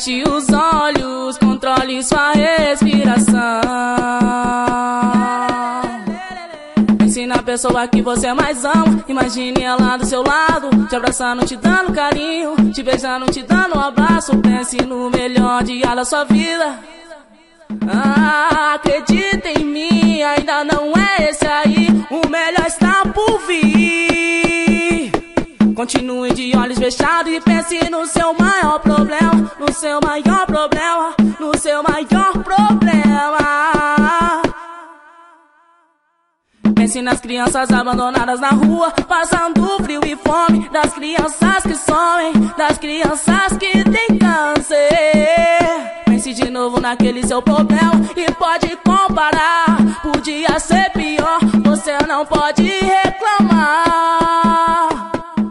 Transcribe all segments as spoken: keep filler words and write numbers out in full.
Feche os olhos, controle sua respiração. Pense na pessoa que você mais ama. Imagine ela do seu lado, te abraçando, te dando carinho, te beijando, te dando um abraço. Pense no melhor dia da sua vida. Ah, acredita em mim, ainda não é esse aí. O melhor está por vir. Continue de olhos fechados e pense no seu maior problema. No seu maior problema, no seu maior problema. Pense nas crianças abandonadas na rua, passando frio e fome. Das crianças que somem, das crianças que têm câncer. Pense de novo naquele seu problema e pode comparar. Podia ser pior, você não pode reclamar.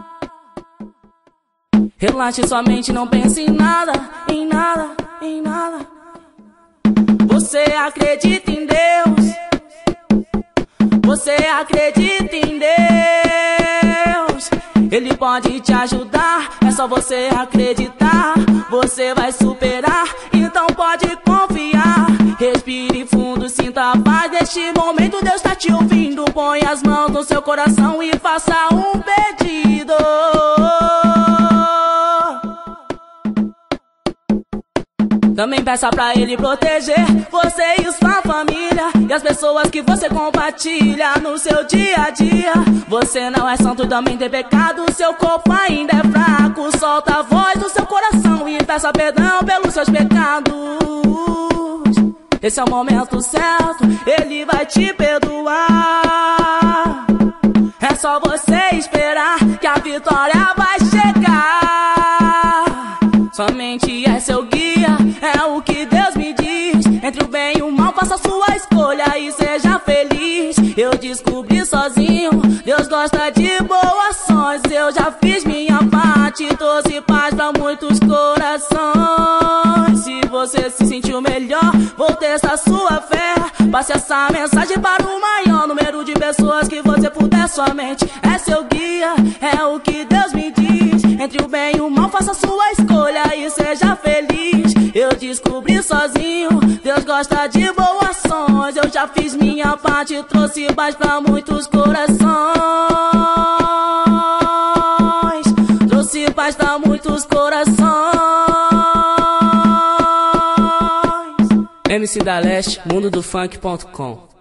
Relaxe sua mente, não pense em nada, em nada, em nada. Você acredita em Deus, você acredita em Deus. Ele pode te ajudar, é só você acreditar. Você vai superar, então pode confiar. Respire fundo, sinta a paz. Neste momento Deus tá te ouvindo. Põe as mãos no seu coração e faça um pedido. Também peça pra Ele proteger você e sua família e as pessoas que você compartilha no seu dia a dia. Você não é santo, também tem pecado, seu corpo ainda é fraco. Solta a voz do seu coração e peça perdão pelos seus pecados. Esse é o momento certo, Ele vai te perdoar. É só você esperar que a vitória vai chegar. Somente é seu guia, é o que Deus me diz. Entre o bem e o mal, faça sua escolha e seja feliz. Eu descobri sozinho, Deus gosta de boas ações. Eu já fiz minha parte, trouxe paz pra muitos corações. Se você se sentiu melhor, vou testar sua fé. Passe essa mensagem para o maior número de pessoas que você puder. Somente é seu guia, é o que Deus me diz. Entre o bem e o mal, faça sua escolha e seja feliz. Eu descobri sozinho, Deus gosta de boas ações. Eu já fiz minha parte, trouxe paz pra muitos corações. Trouxe paz pra muitos corações. M C da Leste, mundo do funk ponto com.